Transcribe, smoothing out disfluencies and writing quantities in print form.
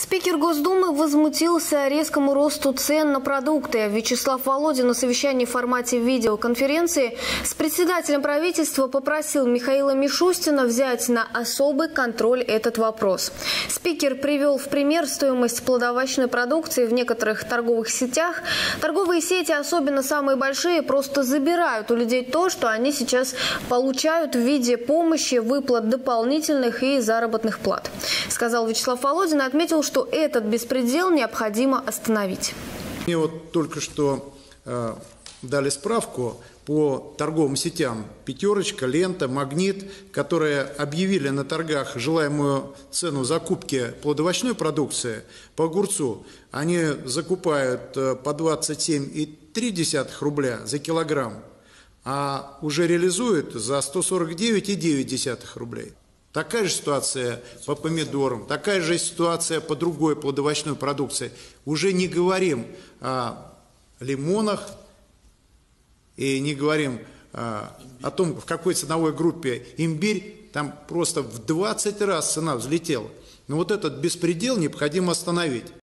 Спикер Госдумы возмутился резкому росту цен на продукты. Вячеслав Володин на совещании в формате видеоконференции с председателем правительства попросил Михаила Мишустина взять на особый контроль этот вопрос. Спикер привел в пример стоимость плодовочной продукции в некоторых торговых сетях. Торговые сети, особенно самые большие, просто забирают у людей то, что они сейчас получают в виде помощи, выплат дополнительных и заработных плат, сказал Вячеслав Володин и отметил, что этот беспредел необходимо остановить. Мне вот только что дали справку по торговым сетям «Пятерочка», «Лента», «Магнит», которые объявили на торгах желаемую цену закупки плодовочной продукции по огурцу. Они закупают по 27,3 рубля за килограмм, а уже реализуют за 149,9 рублей. Такая же ситуация по помидорам, такая же ситуация по другой плодовочной продукции. Уже не говорим о лимонах и не говорим о том, в какой ценовой группе имбирь, там просто в 20 раз цена взлетела. Но вот этот беспредел необходимо остановить.